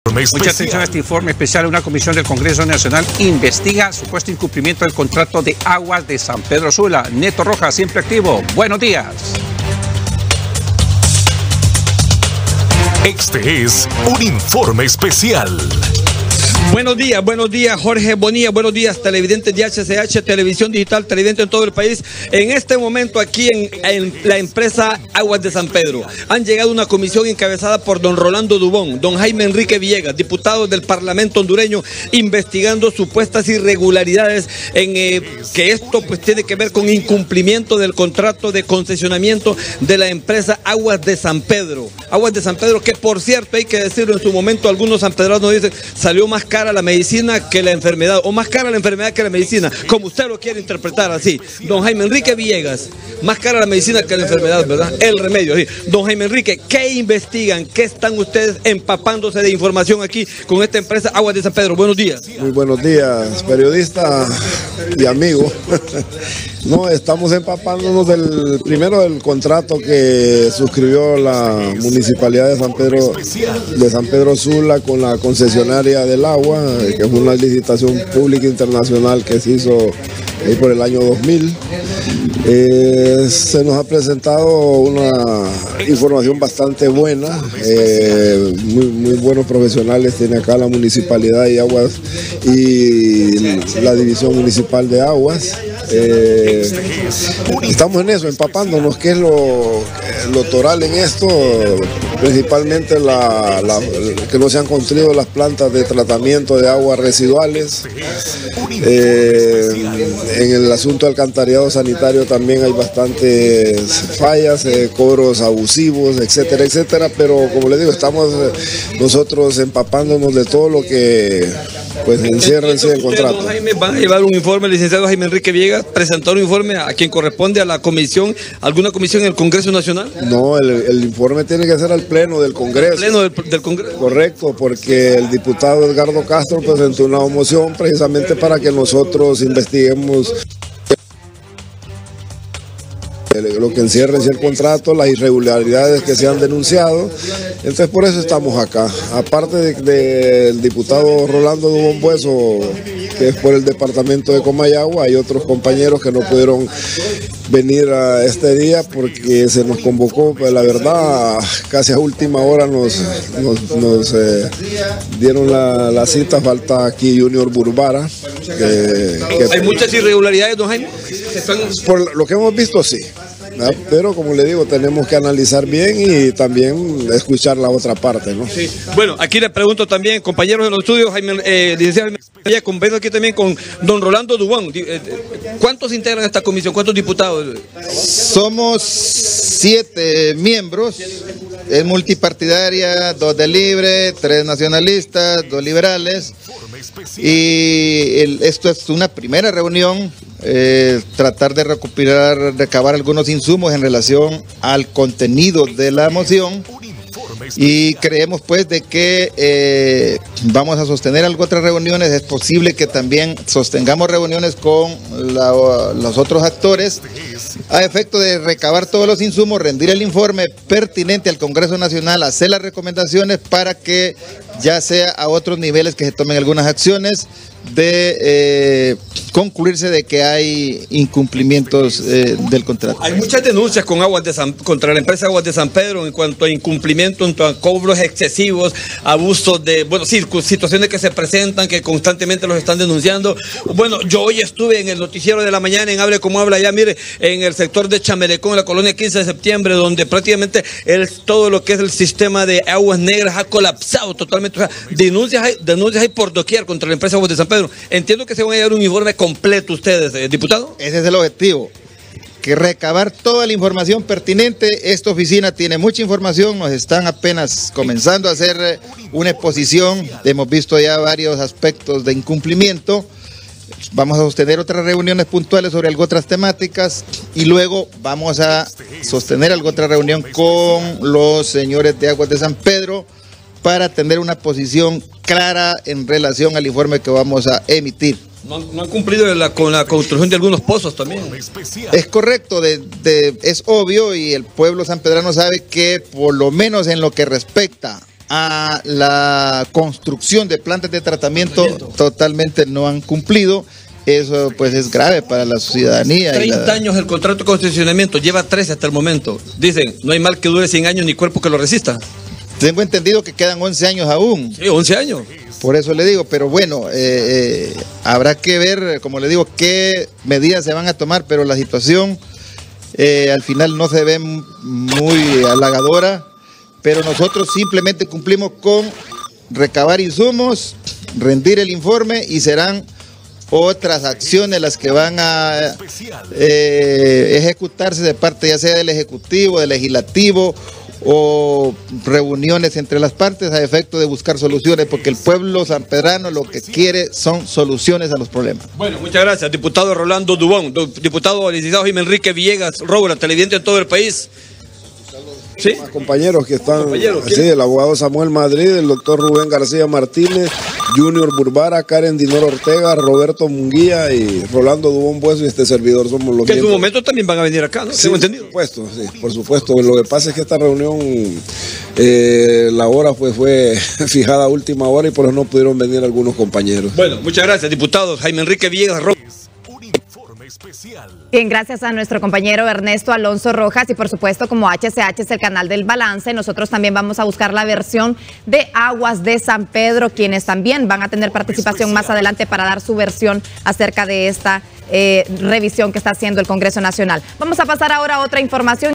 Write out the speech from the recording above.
Mucha atención a este informe especial. Una comisión del Congreso Nacional investiga supuesto incumplimiento del contrato de aguas de San Pedro Sula. Neto Rojas, siempre activo. Buenos días. Este es un informe especial. Buenos días Jorge Bonilla, buenos días televidentes de HCH, Televisión Digital, televidentes en todo el país. En este momento aquí en la empresa Aguas de San Pedro han llegado una comisión encabezada por don Rolando Dubón, don Jaime Enrique Villegas, diputados del Parlamento hondureño, investigando supuestas irregularidades en que esto pues tiene que ver con incumplimiento del contrato de concesionamiento de la empresa Aguas de San Pedro. Aguas de San Pedro, que por cierto hay que decirlo, en su momento algunos sanpedranos dicen salió más cara la medicina que la enfermedad, o más cara la enfermedad que la medicina, como usted lo quiere interpretar así. Don Jaime Enrique Villegas, más cara la medicina que la enfermedad, ¿verdad? El remedio, sí. Don Jaime Enrique, ¿qué investigan? ¿Qué están ustedes empapándose de información aquí con esta empresa Aguas de San Pedro? Buenos días. Muy buenos días, periodista y amigo. No, estamos empapándonos primero del contrato que suscribió la Municipalidad de San Pedro Sula con la concesionaria del agua, que fue una licitación pública internacional que se hizo ahí por el año 2000. Se nos ha presentado una información bastante buena, muy buenos profesionales tiene acá la Municipalidad de Aguas y la División Municipal de Aguas. Estamos en eso, empapándonos, qué es lo toral en esto, principalmente que no se han construido las plantas de tratamiento de aguas residuales. En el asunto del alcantarillado sanitario también hay bastantes fallas, cobros abusivos, etcétera, etcétera, pero como les digo, estamos nosotros empapándonos de todo lo que pues encierra el contrato. Jaime, van a llevar un informe, el licenciado Jaime Enrique Villegas, presentar un informe a quien corresponde a la comisión, alguna comisión en el Congreso Nacional. No, el informe tiene que ser al pleno del Congreso. ¿Pleno del Congreso? Correcto, porque el diputado Edgardo Castro presentó una moción precisamente para que nosotros investiguemos lo que encierra ese contrato, las irregularidades que se han denunciado. Entonces por eso estamos acá. Aparte del diputado Rolando Dubón Bueso, que es por el departamento de Comayagua, hay otros compañeros que no pudieron venir a este día porque se nos convocó, pues la verdad casi a última hora nos dieron la cita. Falta aquí Junior Burbara. ¿Hay muchas irregularidades, don Jaime? Por lo que hemos visto, sí. Pero como le digo, tenemos que analizar bien y también escuchar la otra parte, ¿no? Sí. Bueno, aquí le pregunto también, compañeros de los estudios, licenciado Jaime, convengo aquí también con don Rolando Dubón. ¿Cuántos integran esta comisión? ¿Cuántos diputados? Somos 7 miembros, es multipartidaria, 2 de Libre, 3 nacionalistas, 2 liberales. Y esto es una primera reunión, tratar de recabar algunos insumos en relación al contenido de la moción, y creemos pues de que vamos a sostener otras reuniones. Es posible que también sostengamos reuniones con los otros actores a efecto de recabar todos los insumos, rendir el informe pertinente al Congreso Nacional, hacer las recomendaciones para que ya sea a otros niveles que se tomen algunas acciones de concluirse de que hay incumplimientos del contrato. Hay muchas denuncias contra la empresa Aguas de San Pedro en cuanto a incumplimiento, en cuanto a cobros excesivos, abusos de, situaciones que se presentan, que constantemente los están denunciando. Bueno, yo hoy estuve en el noticiero de la mañana en Hable Como Habla, ya mire, en el sector de Chamelecón, en la colonia 15 de septiembre, donde prácticamente todo lo que es el sistema de aguas negras ha colapsado totalmente. O sea, denuncias hay por doquier contra la empresa Aguas de San Pedro. Entiendo que se van a llevar un informe completo ustedes, diputado. Ese es el objetivo, que recabar toda la información pertinente. Esta oficina tiene mucha información, nos están apenas comenzando a hacer una exposición, hemos visto ya varios aspectos de incumplimiento. Vamos a sostener otras reuniones puntuales sobre algo otras temáticas y luego vamos a sostener algo otra reunión con los señores de Aguas de San Pedro para tener una posición clara en relación al informe que vamos a emitir. No han cumplido con la construcción de algunos pozos también. Es correcto, es obvio, y el pueblo sanpedrano sabe que por lo menos en lo que respecta a la construcción de plantas de tratamiento totalmente no han cumplido. Eso pues es grave para la ciudadanía. 30 años el contrato de concesionamiento, lleva 13 hasta el momento. Dicen, no hay mal que dure 100 años ni cuerpo que lo resista. Tengo entendido que quedan 11 años aún. Sí, 11 años. Por eso le digo, pero bueno, habrá que ver, como le digo, qué medidas se van a tomar, pero la situación al final no se ve muy halagadora, pero nosotros simplemente cumplimos con recabar insumos, rendir el informe y serán otras acciones las que van a ejecutarse de parte ya sea del Ejecutivo, del Legislativo o reuniones entre las partes a efecto de buscar soluciones, porque el pueblo sanpedrano lo que quiere son soluciones a los problemas. Bueno, muchas gracias, diputado Rolando Dubón, diputado licenciado Jaime Enrique Villegas Roura, televidente en todo el país. ¿Sí? Más compañeros que están, sí, el abogado Samuel Madrid, el doctor Rubén García Martínez, Junior Burbara, Karen Dinor Ortega, Roberto Munguía y Rolando Dubón Bueso y este servidor somos los que en su momento también van a venir acá, ¿no? Sí, entendido? Por supuesto. Lo que pasa es que esta reunión, la hora fue fijada a última hora y por eso no pudieron venir algunos compañeros. Bueno, muchas gracias, diputados Jaime Enrique Villegas Roura. Bien, gracias a nuestro compañero Ernesto Alonso Rojas y por supuesto como HCH es el canal del balance, nosotros también vamos a buscar la versión de Aguas de San Pedro, quienes también van a tener participación más adelante para dar su versión acerca de esta revisión que está haciendo el Congreso Nacional. Vamos a pasar ahora a otra información.